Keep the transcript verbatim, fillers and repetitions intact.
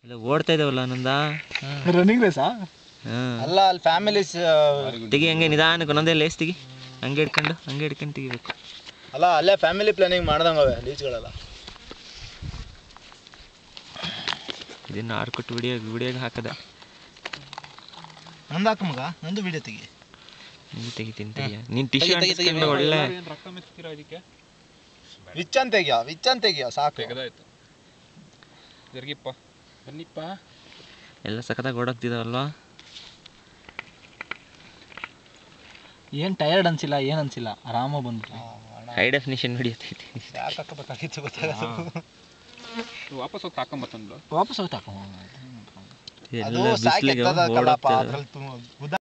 ಎಲ್ಲ ಓಡ್ತಾ ಇದಾವಲ್ಲ ಆನಂದ. ರನ್ನಿಂಗ್ ರೇಸಾ? ಅಲ್ಲ ಅಲ್ಲಿ ಫ್ಯಾಮಿಲೀಸ್ ತೆಗಿ ಹಂಗೆ ನಿಧಾನಕ್ಕೆ ಒಂದೊಂದೇ ಲೇಸ್ ತೆಗಿ. ಹಂಗೆ ಹಿಡ್ಕೊಂಡು ಹಂಗೆ ಹಿಡ್ಕೊಂಡು ತೆಗಿಬೇಕು. ಅಲ್ಲ ಅಲ್ಲೇ ಫ್ಯಾಮಿಲಿ ಪ್ಲಾನಿಂಗ್ ಮಾಡ್ದಂಗವೆ ಲೀಚ್ಗಳೆಲ್ಲ. ಇದನ್ನು ಆರ್ಕೊಟ್ಟು ವಿಡಿಯೋ ವಿಡಿಯೋಗೆ ಹಾಕದ. ನಂದು ಹಾಕು ಮಗ, ನಂದು ವಿಡಿಯೋ ತೆಗಿ. ನೀನು ತೆಗಿತೀನಿ ತೆಗಿಯ. ನೀನು ಟಿಶ್ಯೂ ಅಂಟಿಸ್ಕೊಂಡು ಒಳ್ಳೆ ವಿಚ್ಚನ್ ತೆಗಿಯ ವಿಚ್ಚನ್ ತೆಗಿಯ ಸಾಕು. ತೆಗೆದಾಯ್ತು. ಜರ್ಗಿಪ್ಪ ಬನ್ನಿಪ್ಪ. ಎಲ್ಲ ಸಖತ್ತಾಗಿ ಓಡಾಗ್ತಿದಾವಲ್ವಾ? ಏನು ಟಯರ್ಡ್ ಅನ್ಸಿಲ್ಲ, ಏನು ಅನ್ಸಿಲ್ಲ, ಆರಾಮಾಗಿ ಬಂದ್ಬಿಟ್ಟು. ಹೈ ಡೆಫಿನಿಷನ್ ವಿಡಿಯೋ ತೆಗಿತೀನಿ. ಯಾಕೆ ಹಾಕಬೇಕಾಗಿತ್ತು ಗೊತ್ತಾಗಲ್ಲ. ವಾಪಸ್ ಹೋಗಿ ಹಾಕೊಂಬತ್ತಂದ್ಲು. ವಾಪಸ್ ಹೋಗಿ ತಗೊಂಡು ಎಲ್ಲ ಬಿಸಿಲಿಗೆ ಓಡಾಗ್ತಿದಾವೆ.